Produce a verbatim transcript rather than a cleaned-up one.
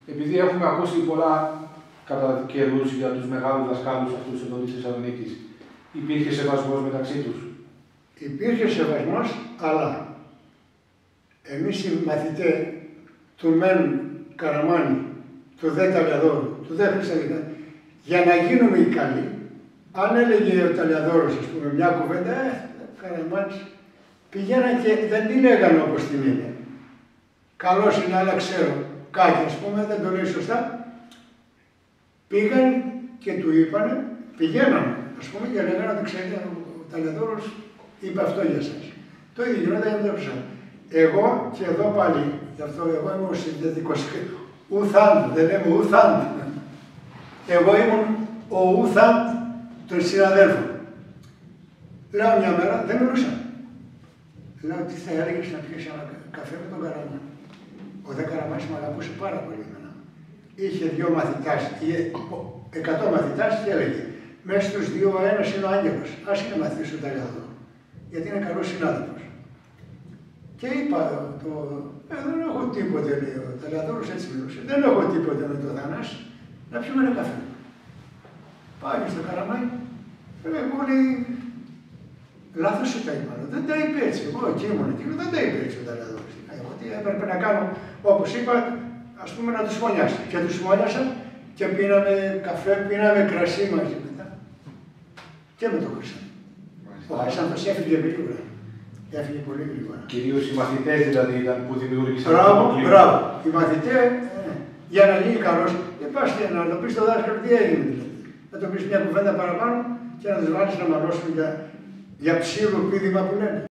Επειδή έχουμε ακούσει πολλά κατά καιρούς για τους μεγάλους δασκάλους αυτούς εδώ της Θεσσαλονίκης, υπήρχε σεβασμός μεταξύ τους? Υπήρχε σεβασμός, αλλά εμείς οι μαθητές του μεν Καραμάνη, του δε Ταλιαδόρου, του δε Χρυσαλίνα, για να γίνουμε οι καλοί, αν έλεγε ο Ταλιαδόρος, ας πούμε, μια κουβέντα, ε, Καραμάνης, πηγαίναν και δεν την λέγανε όπως την είναι. Καλός είναι, αλλά ξέρω, κάτι, ας πούμε, δεν το λέει σωστά. Πήγαν και του είπανε, πηγαίνανε, ας πούμε, και λέγανε ότι ξέρετε, ο Ταλιαδόρος είπε αυτό για σας. Το ίδιο γινόταν για το ψάχνω. Εγώ και εδώ πάλι, γι' αυτό εγώ είμαι ο συνδετικός, ουθάντ, δεν λέμε ουθάντ. Εγώ ήμουν ο ουθάντ των συναδέλφων. Λέω μια μέρα, δεν μιλούσα. Λέω τι θα έλεγες να πιεις ένα καφέ με τον Καραμά. Ο δε Καραμάς με αγαπούσε πάρα πολύ εμένα. Είχε δύο μαθητάς, εκατό μαθητάς και έλεγε μέσα στους δύο ο ένας είναι ο Άγγελος. Ας είναι μαθητής του Ταλιαδόρου, γιατί είναι καλός συνάδελφος. Και είπα, το, ε, δεν έχω τίποτε, λέει ο Ταλιαδόρος, έτσι μιλούσε. Δεν έχω τίποτε με το Θανάση, να πιούμε ένα καφέ. Πάει στο Καραμάνι, εγώ λέει, λάθος σου τα είπα. Δεν τα είπε έτσι. Εγώ εκεί ήμουν εκεί, δεν τα είπε έτσι ο Ταλιαδόρος. Εγώ τι έπρεπε να κάνω, όπως είπα, ας πούμε να τους φωνιάσω. Και τους φωνιάσα και πίναμε καφέ, πίναμε κρασί μαζί μετά. Και με το Χρυσάνθο. Ο Χρυσάνθος έφυγε γρήγορα. Έφυγε πολύ γρήγορα. Κυρίως οι μαθητές δηλαδή ήταν που δημιούργησαν μπράβο, αυτό το κλίμα. Μπράβο, οι μαθητές, ε, για να γίνει καλός, δεν πας και να το πεις στο δάσκαλο τι έγινε δηλαδή. Να το πεις μια κουβέντα παραπάνω και να τους βάλεις να μαλώσουν για, για ψήλο πίδημα που λένε.